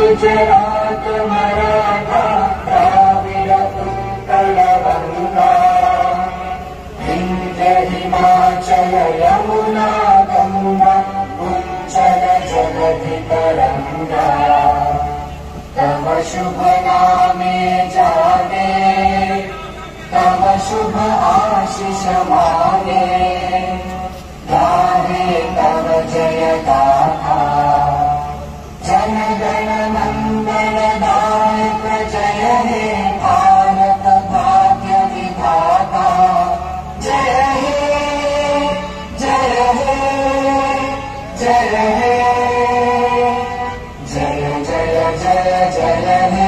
गुजरात मराठा द्राविड उत्कल गंगा विंध्य हिमाचल यमुना गंगा उच्चल जगति तरंगा तव शुभ नामे जागे तव शुभ आशीष मागे गाहे तव जय गाथा जन गण मंगलदायक जय हे भारत भाग्य विधाता जय हे जय हे जय हे जय जय जय जय हे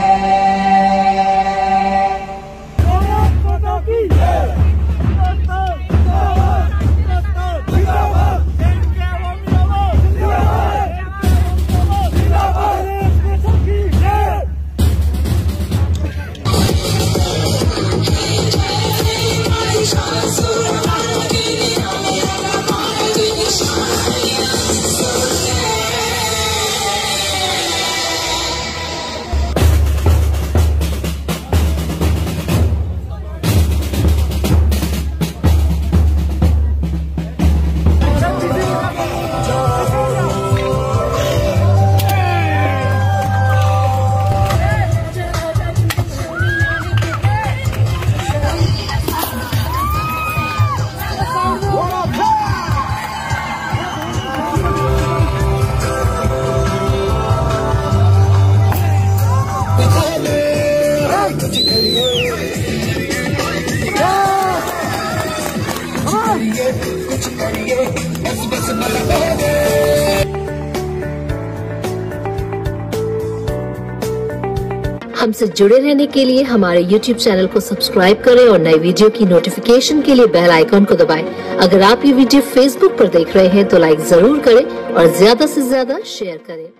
हमसे जुड़े रहने के लिए हमारे YouTube चैनल को सब्सक्राइब करें और नई वीडियो की नोटिफिकेशन के लिए बेल आइकॉन को दबाएं। अगर आप ये वीडियो Facebook पर देख रहे हैं तो लाइक जरूर करें और ज्यादा से ज्यादा शेयर करें।